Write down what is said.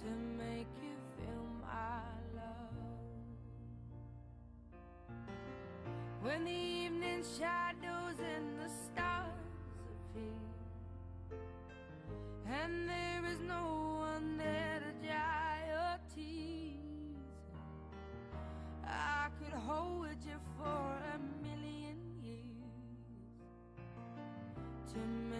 to make you feel my love. When the evening shadows and the stars appear, and there is no one there to dry your tears, I could hold you for a million years to